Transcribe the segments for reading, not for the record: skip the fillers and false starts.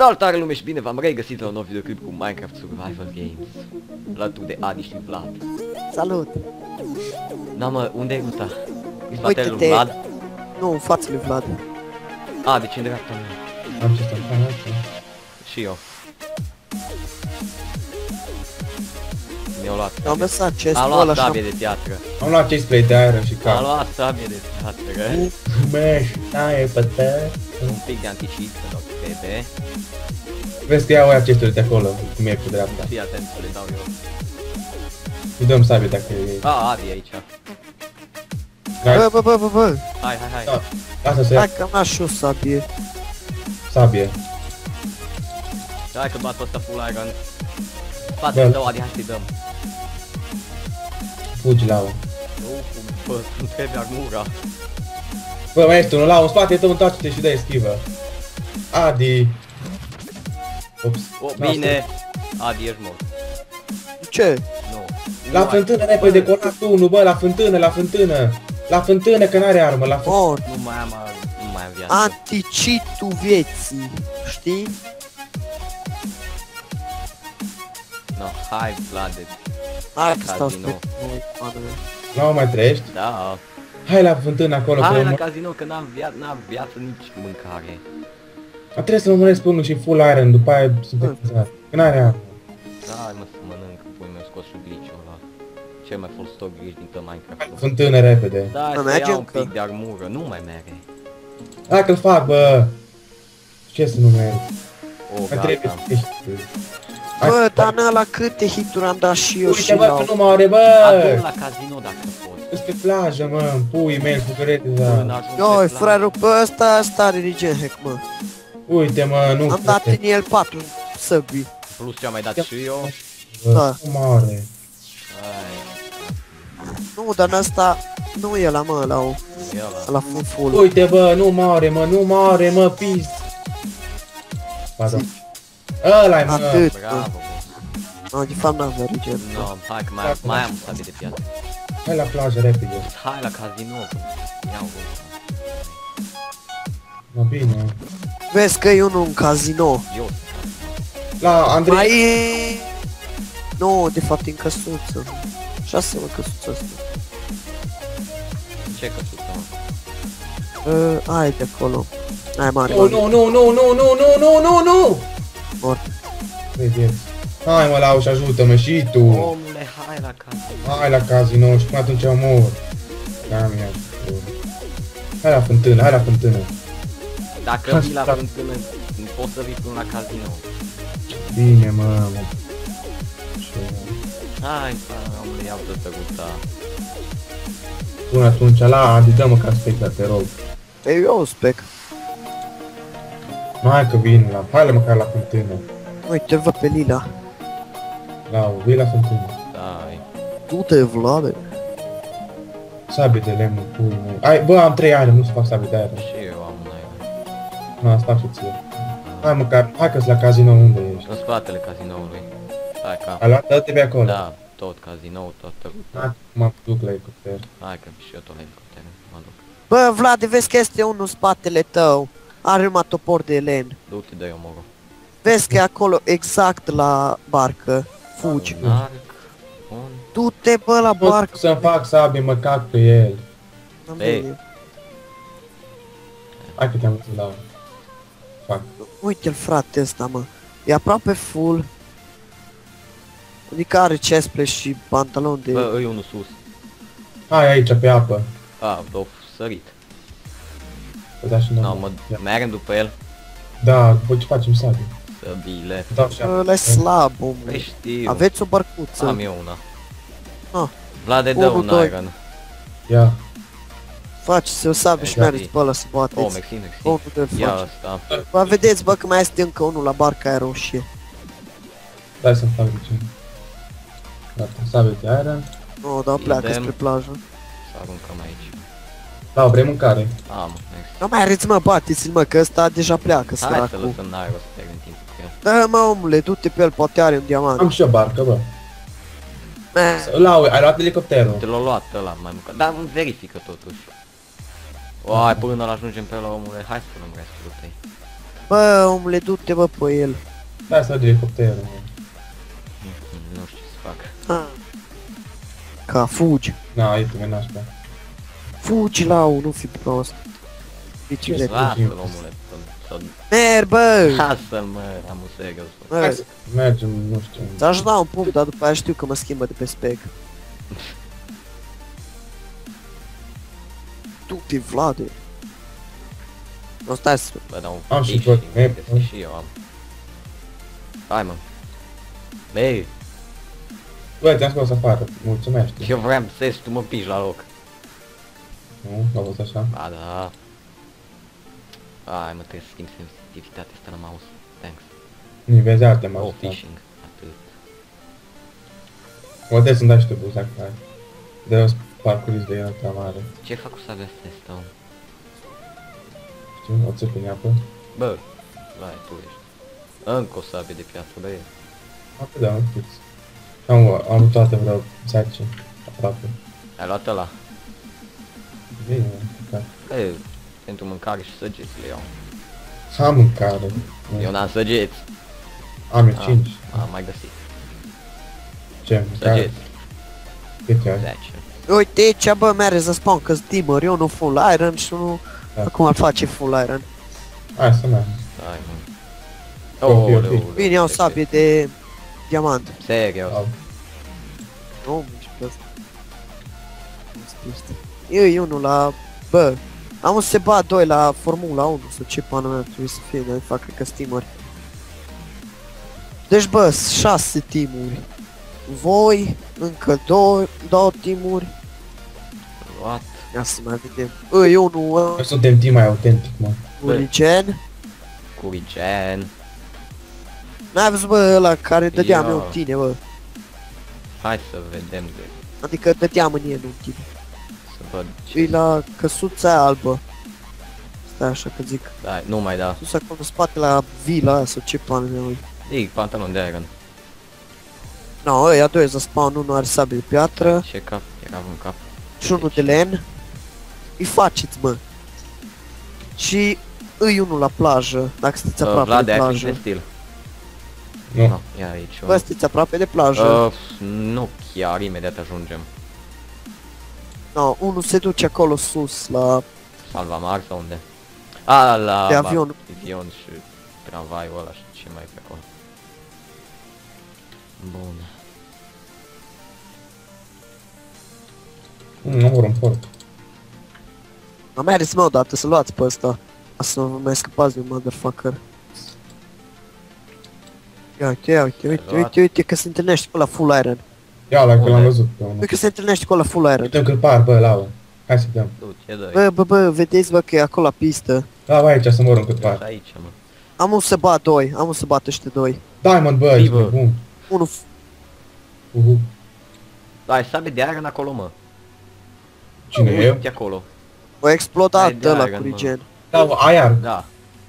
Salutare lume și bine v-am regăsit la un nou videoclip cu Minecraft Survival Games. Alături de Adi și Vlad. Salut! Da mă, unde e ruta? În spatele lui Uite-te! Vlad? Nu, în fața lui Vlad. A, deci în dreapta mea. Am ce să fac. Și eu. Mi-au luat. Am lăsat Am chestul ăla luat așa. sabie de teatră. Am luat chest plate de aer și Am cap. luat sabie de teatră. Meș, taie pătă. Un pic de anticip, că nu trebuie. Vezi că iau aia chesturi de acolo, cum e pe dreapta. Fii atent să le dau eu. Îi dăm sabie dacă e. A, Adi e aici. Bă. Hai. Da, asta să ia Hai că am și o sabie. sabie. Hai că bat ăsta full iron. Spatele tău, Adi, hai să-i dăm. Fugi la o. Bă, îmi trebuie armura. Bă, mai ești unul la un spate tău, întoarce-te și dă eschivă. Adi. Ops. O, bine. Adi, ești mort. Ce? Nu. La fântână, repede, colat unul, bă, la fântână. La fântână, că n-are armă, la fântână. Mor. Nu mai am viață. Anticitul vieții. Știi? No, hai, Vlad. Hai că stau Casino. spre voi, pană. La mai trăiești? Da. Hai la fântână acolo, că Hai la mă... casino, că n-am viață nici mâncare. Trebuie să mă mânesc pe unul și full iron, după aia sunt exact. Că n-are armă. Da, hai mă să mănânc, pui mi-au scos sub glitch-ul ăla. Cel mai full stock glitch din tot Minecraft. Fântână, repede. Da, Mă, să merge iau un încă. pic de armură, nu mai merge. Hai că-l fac, bă! Ce să nu merg? O, Mai trebuie gata. să ești. Bă, dar n la câte hituri am dat și eu și Uite, bă, la... că nu moare, bă! Adu-l la casino dacă poți. Îs pe plajă, mă, în pui mei, fucărete, Până da. ajung Ioi, pe plan. fraiul, bă, ăsta are regen hack, mă. Uite, mă, nu Am dat în el 4 săbii. Plus ce-am mai dat și eu. bă, nu moare. Hai, Nu, dar în ăsta... Nu e la mă, la o... e ăla. La full. Uite, bă, nu moare, mă, pis. Pardon. Ăla-i, mă. Atât, Bravo, bă. bă. No, de fapt n-avea regen. No, hai că mai am sabie de piatră. Hai la plajă, repede. Hai la casino. Iau Mă, bine. Vezi că e unul în casino. eu. La Andrei. Mai e... Nu, de fapt e în căsuță. 6 mă, căsuța asta. Ce căsuță, mă? Aia de acolo. Aia mare, Nu, mare. nu. Mort. Vedeți. Hai, mă, Lau, și ajută-mă și tu. Omule, hai la casino. Hai la casino și până atunci mor. Da, mi-a Hai la fântână. Dacă vii la fântână, poți să vii până la casino. Bine, mă. Hai, omule, iau tot ruta. Până atunci, la Adi, dă-mă ca specta, te rog. E eu spec. Hai că vin la... Hai la măcar la fântână. Uite, văd pe Lila. Lau, vii la fântână. Dai. Du-te, Vlade. Sabie de lemn, pui mei. Ai, bă, am 3 ani, nu-ți fac sabie de aer. Și eu am un aer. Na, asta și ție. Hai măcar, hai că-s la casino unde ești. În spatele casinoului. Hai ca. Ai luat? Dă-te pe acolo. Da, tot casinou, toată ruta. Hai, mă duc la elicopter. Hai că și eu tot la elicopter. Mă duc. Bă, Vlade, vezi că este unul în spatele tău. Are numai topor de len. Du-te de eu, mă rog. Vezi că e acolo, exact la barcă. Fugi. Un arc. Un... Du-te, bă, la Pot barcă. să-mi fac sabie, mă cac pe el. Ei. Hai că te-am văzut la... Fac. Uite-l, frate, ăsta, mă. E aproape full. Adică are chestplate și pantalon de... Bă, îi unul sus. Hai aici, pe apă. A, o sărit. Păi da și No, normal. mă mergem după el. Da, după ce facem sabie. Săbile. Dau și apă. Ăla-i slab, omule. Păi știu. Aveți o bărcuță. Am eu una. Ah. Vlade, dă Unu, un doi. iron. Ia. Faceți o sabie și Da. mergeți pe ăla să bateți. Oh, mersi. Unul de Ia faci. asta. Bă, vedeți, bă, că mai este încă unul la barca aia roșie. Dai să-mi fac de ce. Gata, sabie de iron. Nu, dar pleacă Idem. spre plajă. Să aruncăm aici. Da, vrei mâncare? Am, mersi. Nu mai arăți, mă, bateți-l, mă, că ăsta deja pleacă, Hai să săracul. lăsăm n-aerul să pierd timp cu el. Da, mă, omule, du-te pe el, poate are un diamant. Am și o barcă, bă. Meh. Lau, ai luat elicopterul. Te l-a luat ăla mai mult. Dar verifică totuși. O, hai până la ajungem pe la omule. Hai să luăm restul tăi. Bă, omule, du-te bă pe el. Da, să de elicopterul, mă. Nu știu ce să fac. Ah. Ca, fugi. Na, aici tu nașpa. Fugi, Lau, nu fi prost. Bicicletă. Lasă-l, omule. Merg, bă! Lasă-l, mă, am un serios. Hai Bă, să mergem, nu știu. ți-aș da un punct, dar după aia știu că mă schimbă de pe spec. Du-te, Vlade. Nu, stai să... Bă, dau un Am și fishing, tot, că și eu am. Hai, mă. Băi, Bă, te-am scos afară, mulțumește. eu vreau să ies, tu mă piși la loc. Nu, a fost așa? Ba da. Hai, mă, trebuie să schimb sensitivitatea asta la mouse. Thanks. Nivezi arte, mă Oh, ajută. fishing. Atât. O trebuie să-mi dai și tu buzac, hai. De o parcuriți de el ta mare. Ce fac cu sabia asta, stau? Știu, o țăpi în apă. Bă, vai, tu ești. Încă o sabie de piatră, băi. Apă, da, un fix. Am luat toate vreo 10, aproape. Ai luat ăla. Bine, mă, Bă, pentru mâncare și săgeți le iau. am mâncare. Eu n-am săgeți. Am eu 5. Am mai găsit. Ce, mâncare? Săgeți. Câte ai? 10. Uite, ce bă, mere să spun că-s dimmer, eu nu full iron și nu... Da. Acum ar face full iron. Hai să merg. Hai, mă. Ok, ok. Oleu, Bine, iau sabie de diamant. Serios. Au. Nu, nici pe asta. Eu unul la... Bă, am un Seba 2 la Formula 1, sau ce pană mea trebuie să fie, dar fac cred că steameri. Deci bă, 6 teamuri. Voi, încă 2 teamuri. What? Ia să mai vedem. Eu unul, Noi suntem team mai autentic, mă. Urigen. Curigen. N-ai văzut bă ăla care dădeam Ia. eu în tine, bă. Hai să vedem de... Adică dădeam în el în tine. Să văd E ce... la căsuța aia albă. Stai așa că zic. Da, nu mai da. Sus acolo în spate la vila aia sau ce pană mea, ui. Ei, pantalon de iron. No, ăia doi să spawn, unul are sabie de piatră Ce cap? Era un cap. și unul de len. Îi faceți, mă. Și îi unul la plajă, dacă sunteți aproape Vlad, de ai plajă. de stil. Nu. No, ia aici. Bă, sunteți aproape de plajă. Nu chiar, imediat ajungem. No, unul se duce acolo sus la... Salvamar sau unde? A, la... De avion. Avion și tramvaiul ăla și ce mai e pe acolo. Bun. Nu vor un port. Am mers mă odată să luați pe ăsta. Să nu vă mai scăpați de un motherfucker. Ia uite, ia uite, uite, luat. uite, uite că se întâlnește cu la full iron. Ia la că Unde? l-am văzut pe unul. Uite că se întâlnește cu la full iron. Putem câlpar, bă, Lau. Hai să dăm. Tu, ce dai? Bă, vedeți bă că e acolo la pistă. Da, bă, aici să mor în câlpar. Aici, mă. Am un să bat doi, am un să bat ăștia doi. Diamond, bă, Zi, ești bă. bun. Unul Ai sabie de iron acolo, mă. Cine e? Uite acolo. a explodat Hai de ăla iron, cu mă. regen. Da, bă, ai arc. Da,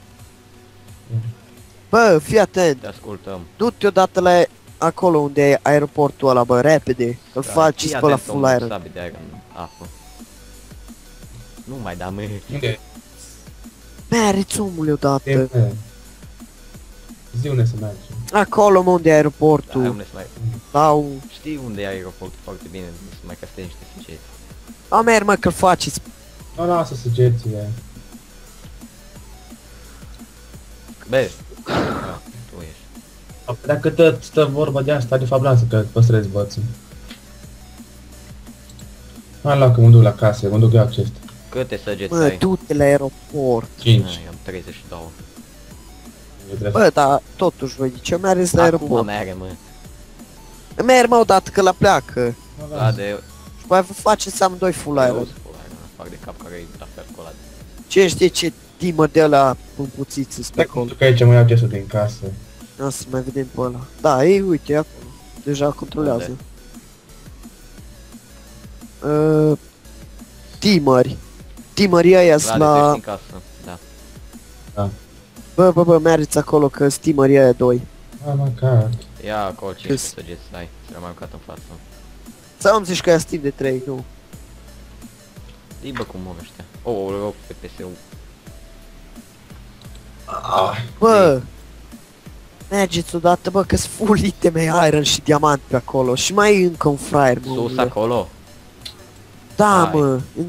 Bă, fii atent. te ascultăm. Du-te odată la acolo unde e aeroportul ăla, bă, repede. Îl Da, faci fii pe la atent, full omul, iron. sabie de iron în apă. Nu mai da, mă. Unde e? Meriți omule odată. E, bă. Zi unde să mergem. Acolo mă unde e Da, aeroportul. unde să mai... Sau... Știi unde e aeroportul foarte bine, să mai castezi niște sugeti. A, merg mă că-l faceți. Nu, lasă sugețiile. Bă, da, tu ești. Dacă tot stă vorba de asta, de fapt lasă că păstrezi bățul. Hai la că mă duc la casă, mă duc eu acest. Câte săgeți Mă, ai? du-te la aeroport. 5. Eu am 32. Bă, dar totuși, voi ce mergeți la Acum aeroport? merge, mă. Merg mă odată că la pleacă. Da, de... Și mai vă faceți amândoi full iron. Fac de cap care e la fel cu ăla. Ce știe ce dimă de ăla pumpuțiță pe Dacă mă acolo. duc aici, mă iau gestul din casă. Ia să mai vedem pe ăla. Da, ei, uite, e acolo. Deja controlează. Timări. Timării ăia sunt La... la... în casă, da. Bă, mergeți acolo că sunt timării ăia doi. Am mâncat. Ia acolo 5 Cât? săgeți, hai, să mai aruncat în față. Sau îmi zici că ea timp de 3, nu. Ii bă cum mă ăștia. Oh, FPS-ul. Bă! Mergeți odată, bă, că-s full iteme iron și diamant pe acolo. Și mai e încă un fraier, mă. Sus omule. acolo. Da, Hai. mă. În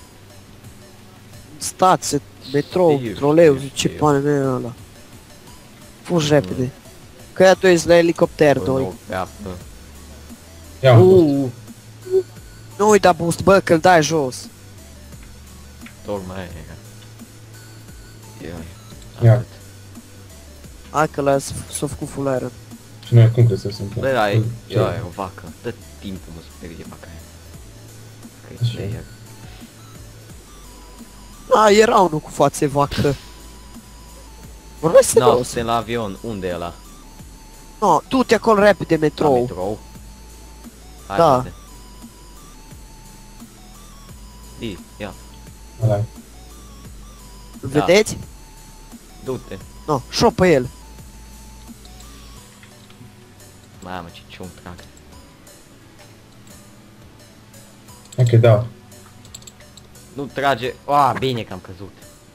stație, metrou, Știu, troleu, știu, ce știu. pane mea e ăla. Fugi repede. Că ea tu ești la elicopter, Bă, doi. nu, pe apă. Ia un boost. Nu uita boost, bă, că-l dai jos. Tocmai aia era. Ia. Atât. Hai că s-a făcut full iron. Și noi cum crezi să se întâmple? Bă, da, e Ce? o vacă. Dă timpul, mă, să sperie vaca aia. Că e Așa. player. A, era unul cu fațe vacă. Vorbește No, serios. suntem la avion. Unde e ăla? No, du-te acolo repede, La metrou. metrou? Hai, Da. frate. Ia, Ăla-i. Îl Da. vedeți? du-te. No, șo pe el. Mamă, ce cium trag. Hai că dau. Nu trage. Oa, bine că am căzut.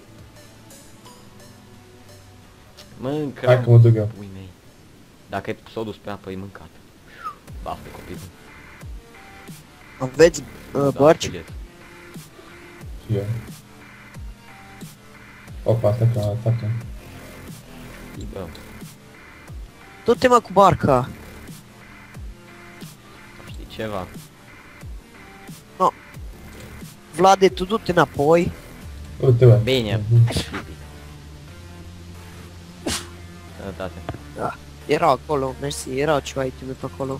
Mâncă. Hai că mă duc eu. Pui mei. Dacă s-o dus pe apă, e mâncat. Baftă copilul. Aveți bărci? săgeți. Și eu. Opa, asta că atacă. Bă, Du-te mă cu barca. știi ceva? Vlade, tu du-te înapoi. Uite, bă. Bine. Mhm. Sănătate. Erau acolo, mersi, erau ceva iteme pe acolo.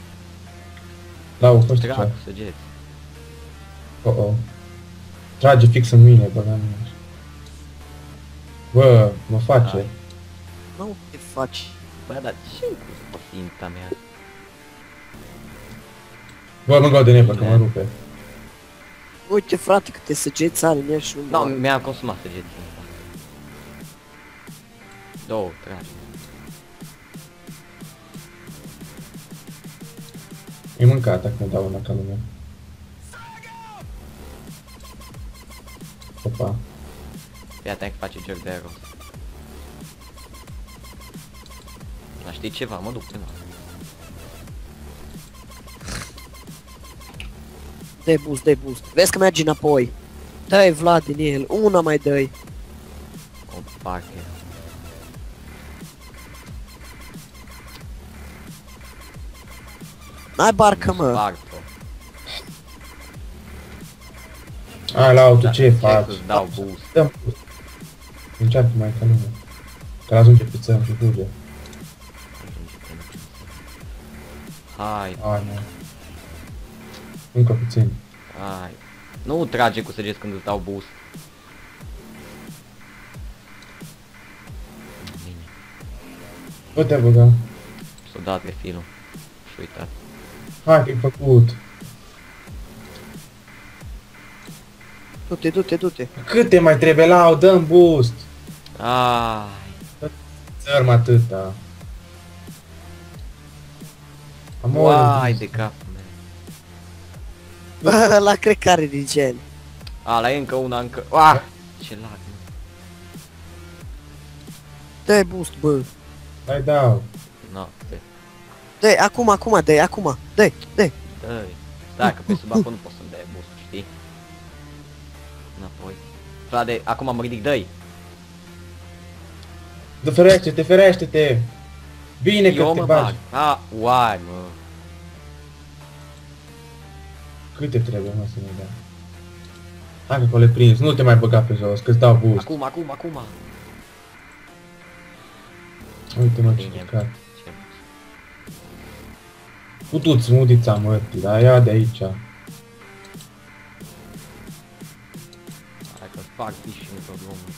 Lau, fost Trag ce? cu săgeți. Oh. Trage fix în mine, băga în mine. Bă, mă face. Hai. Nu te faci. Bă, dar ce-i cu pofinta mea? Bă, mă gau de nebă, că mă rupe. Uite frate câte săgeți are în el și nu Da, moare. mi-am consumat săgețile. Două, tragi. E mâncat, dacă mi dau una ca lumea. Opa. Fii atent că face joc de rost. Dar știi ceva? Mă duc până. Dă-i boost, dă-i boost. Vezi că mergi înapoi. Dă-i Vlad din el, una mai dă-i. O parcă. N-ai barcă, mă. Sparg-o. Hai, Lau, tu Da, ce faci? să-ți dau boost. Dă-mi boost. Încearcă mai ca lumea. Că ajunge pe țărm și fuge. Hai, Hai, mă. Încă puțin. hai. Nu trage cu săgeți când îți dau boost. Bine. Bă, te băga. S-o dat refilul. Și uitat. Hai că-i făcut. Du-te, du-te, du-te. Câte mai trebuie, Lau? Dă-mi boost. Ai. Țărm atâta. Uai de capul meu. Ăla cred că are regen. La e încă una, încă... Ah! Ce lag, mă. Dă-i boost, bă. Hai, dau. No, stai. Dă-i, acum, dă-i, acum. Dă-i, dă-i. Dă-i. Stai că pe sub apă nu pot să-mi dai boost, știi? Înapoi. Frate, acum mă ridic, dă-i. Ferește-te, ferește-te. Bine că Eu te mă bagi. bag. Uai, mă. Câte trebuie, mă, să ne dea? Hai că le prins, nu te mai băga pe jos, că-ți dau boost. Acum. Uite, mă, ce Bine. căcat. Ce Putu-ți mudița mărtii, dar ia de aici. Hai că fac fishing tot drumul.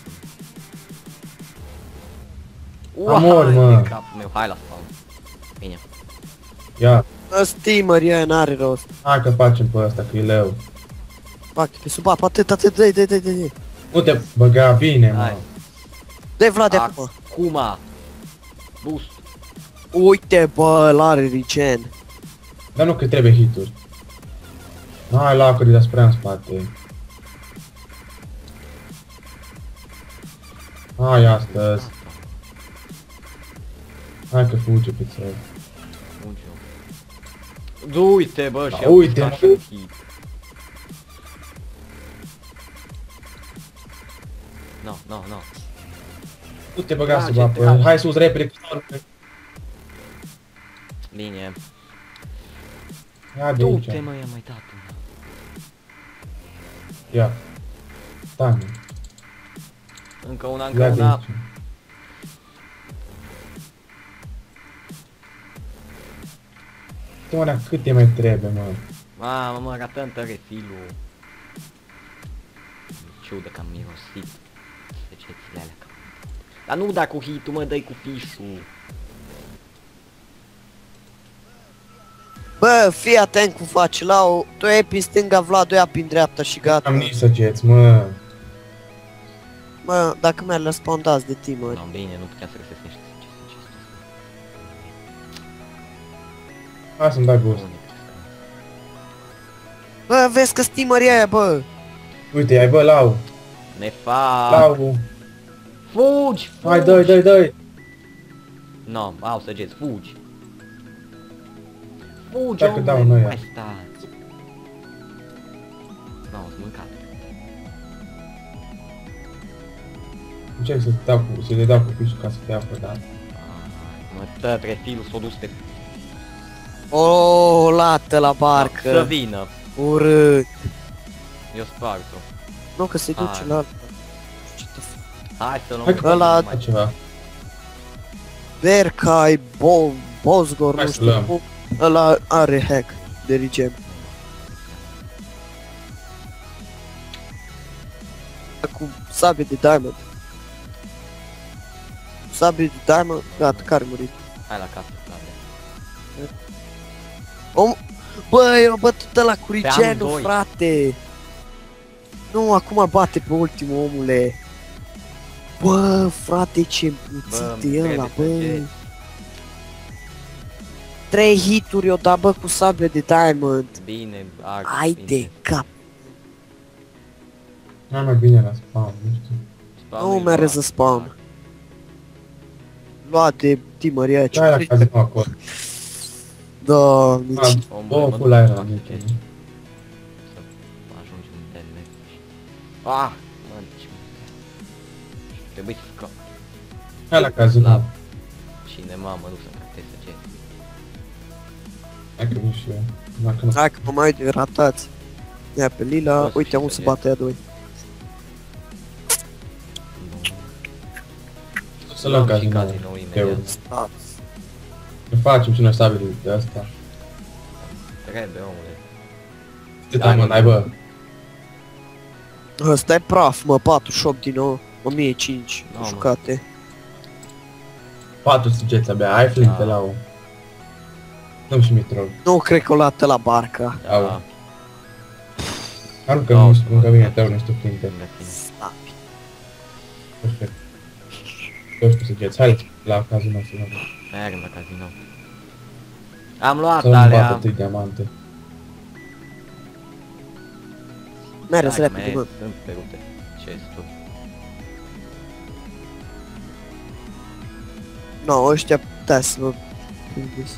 Amor, mă. De capul meu, hai la spawn. Bine. Ia, Steamer, ea n-are rost. hai că facem pe ăsta, că e leu. Fac pe sub apă, atât, dă-i. Nu te băga bine, mă. Hai. Dă-i Vlad acum. Acum. Boost. Uite, bă, ăla are regen. Dar nu că trebuie hituri. Hai, lacuri, dar spre în spate. Hai astăzi. Hai că fuge pe țări. Uite, bă, Da, și am uite, așa mă. hit. No, no, no. Nu te băga sub Trage, apă. trage. Hai sus, repede, cu salve. Bine. Ia de aici. Du-te, mă, i-am mai dat una. Ia. Stai. Încă una, încă Ia de una. aici. Uite, mă, dar cât te mai trebuie, mă? Mamă, mă, ratăm tare filul. Ciudă că am mirosit săgețile alea. Dar nu da cu hit-ul, mă, dă-i cu fișul. Bă, fii atent cum faci, Lau, tu e pe stânga, Vlad, o ia prin dreapta și Am gata. nici săgeți, mă. Mă, dacă mi-ar răspundați de timări. No, bine, nu putea să găsesc niște săgeți. Hai să-mi dai gust. Bă, vezi că steamerii aia, bă. Uite, ai, bă, Lau. Ne fac. Lau. Fugi, fugi. Hai, dă-i, dă-i, dă-i. No, au săgeți, fugi. Fugi, Dacă omule, dau nu noi, mai stați. No, sunt mâncat. Încerc să le dau cu fișul ca să te apă, dar... Mă, tătre filul s-o dus pe... O, lată la Să barcă. vină. Urât. Eu spart-o. Nu, că se duce Hai. la altă. Ce te fac? Hai să luăm Hai că Ăla- mai ceva. Bercai, Bosgor, Hai nu să știu luăm. cum. Ăla are hack de regen. Cu sabie de diamond. Sabie de diamond, gata, care a murit. Hai la casă, frate. Om... Bă, eu bătut ăla cu Pe regenul, amândoi. frate. Nu, acum bate pe ultimul, omule. Bă, frate, ce împuțit e ăla, bă. 3 hituri o da, bă, cu sabie de diamond. Bine, arc. Ai de cap. Hai mai bine la spam, nu știu. Nu mere să spam. Lua de timării aia Hai la ce casino acolo. Da, nici. Două full iron, nici. Să ajungem în tele. Ah, mă, ce... Trebuie să scap. Hai la casino. Cine mă duc să-mi captez săgeți. Hai că vin și eu. Dacă nu... Hai că mă mai ratați. Ia pe lila, Poți uite fi unde se săgeți. bate a doi. Să luăm și casino. casino imediat. Stați. Ne facem și noi stabilii de asta. Trebuie, omule. Ce diamond ai, bă? Ăsta e praf, mă, 48 din 1005 No, mă. jucate. 4 săgeți abia, ai flinte Da. la o. Dăm și mitrol. Nu cred că o lată la barca. Au. Da. Aruncă Da, nu să știu, încă mă- bine, te niște flinte. Lângă tine. Stabi. Perfect. 12 săgeți, hai la casino să luăm. Mergem la casino. Am luat Să nu bată alea. 3 diamante. Mere-ți Hai, repede, merg, mă. sunt pe rute. Chest-ul. No, ăștia putea să vă prindeți.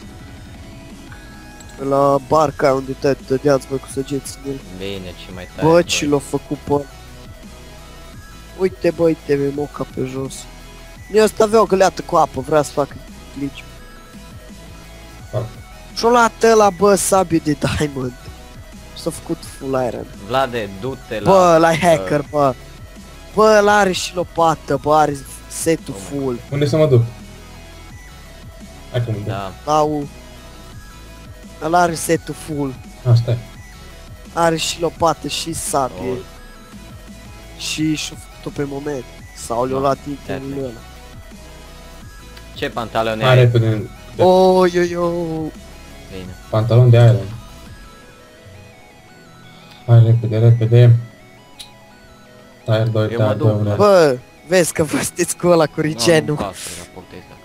La barca aia unde te dădeați, bă, cu săgeți în el. Bine, ce mai tare. Bă, ce l-a făcut pe... Uite, bă, uite, mi moca pe jos. Eu ăsta avea o găleată cu apă, vrea să facă glitch. Fac. Și-o luat ăla, bă, sabie de diamond. S-a făcut full iron. Vlade, du-te la... Bă, ăla hacker, bă. Bă, ăla are și lopată, bă, are setul full. Unde să mă duc? Hai că mă duc. Da. Au... Ăla are setul full. Asta e. Are și lopată și sabie. Oh. Și și-a făcut-o pe moment. Sau le-a Da, luat itemul perfect. ăla. Ce pantaloni Hai ai? repede. Oh, yo. Bine. Pantalon de iron. Hai repede, repede. Tire 2, Eu tire mă 2, duc, unde? Bă, vezi că vă sunteți cu ăla cu Nu rigenul. pot să raportez dacă...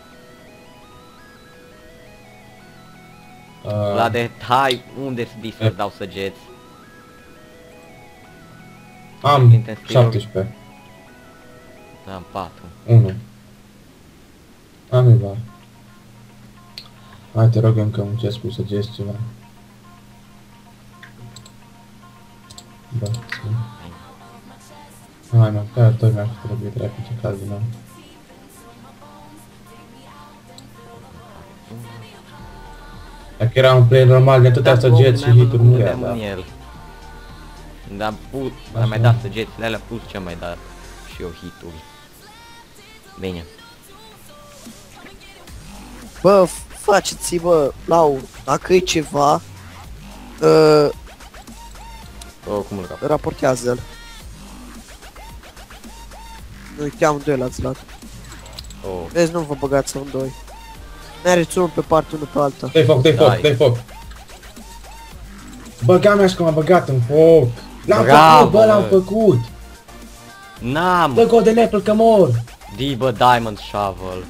Vlade, hai, unde-ți dis să-ți dau săgeți? Am Intensivul. 17. Am 4. 1. Nu-i var. Hai, te rog încă un ce să gest ceva. Bă, hai mă, care tot mi-ar fi trebuit dracu ce caz din nou. Dacă era un play normal de atâtea săgeți și hituri nu era, da. Dar am mai dat săgețile alea plus ce am mai dat și eu hituri. Bine. Bă, faceți-vă, Lau, dacă e ceva, Cum îl cap? raportează-l. Noi te amândoi l-ați luat. Oh. Vezi, nu vă băgați amândoi. Mereți unul pe parte, unul pe alta. Dă-i foc, dă-i foc, dă-i foc. Băga mea și că m-a băgat în foc. L-am făcut, bă, l-am făcut. N-am! Dă golden apple că mor. Dibă diamond shovel.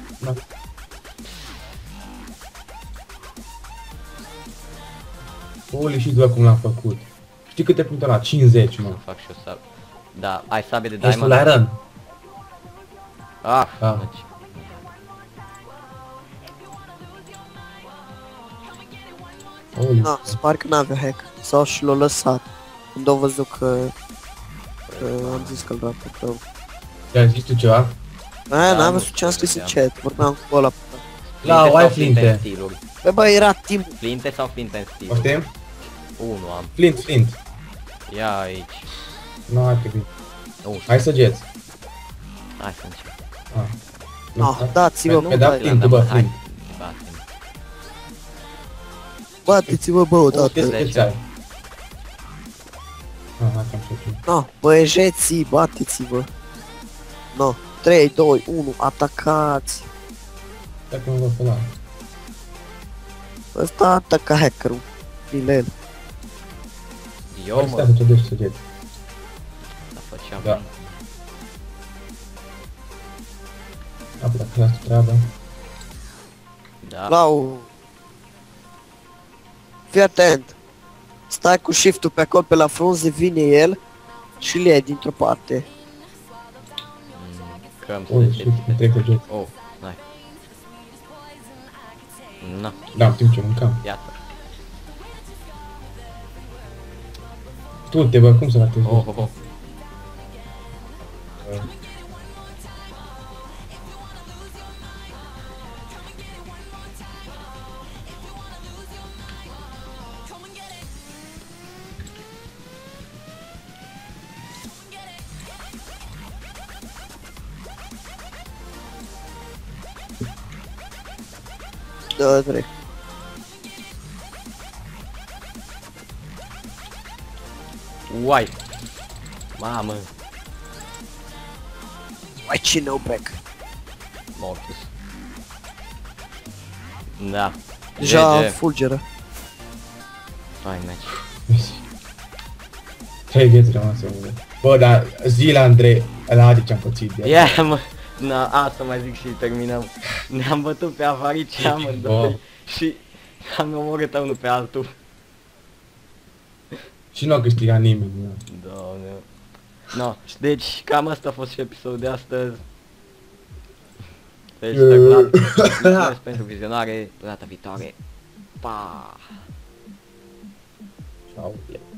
Holy shit, bă, cum l-am făcut. Știi câte puncte la 50, mă. Fac și eu sab. Da, ai sabie de Ești diamond? la run. Ah, Ah. deci. Holy Na, spar că n-avea hack. Sau și l-a lăsat. Când au văzut că am zis că-l raportăm. ți-ai zis tu ceva? Aia, Da, n-am nu văzut ce am scris în știu, chat. Vorbeam cu ăla. La, Flinte ai sau flinte. în stiluri? Bă, bă, era timp. Flinte sau flinte în stiluri? Poftim? 1 am. Flint, flint. Ia aici. Nu, hai că bine. Nu, Hai săgeți. hai să încep. Ah, dați-vă, Pe da, bă, flint, bă, flint. Batem. bateți-vă, bă, odată. Câți ai? Ah, hai că am știut. Na, băiejeții, bateți-vă. No, 3, 2, 1, atacați. Dacă mă văd pe la. Ăsta ataca hackerul. Milel. Eu Hai mă, să te duci săgeți. da făceam. Da. Apoi dacă lasă treaba. Da. Lau. Fii atent. Stai cu shift-ul pe acolo pe la frunze, vine el și le ia dintr-o parte. Căm Holy să shit, îmi trec săgeți. Oh, hai. Na, Da, în timp ce mâncam. iată. Tu te bă, cum să ratezi? Oh, oh, oh. Da, trec. Uai. Mamă. Mai ce no back. Mortus. Da. Deja GG. fulgeră. Fine match. 3 vieți rămase, mă. Bă, dar zi la Andrei, ăla Adi ce-am pățit de Yeah, mă. Na, asta mai zic și terminăm. Ne-am bătut pe avarici amândoi și am omorât unul pe altul. Și nu a câștigat nimeni, mă. Doamne. No, deci cam asta a fost și episodul de astăzi. Felicitări Vlad. Mulțumesc pentru vizionare. Până data viitoare. Pa! Ciao.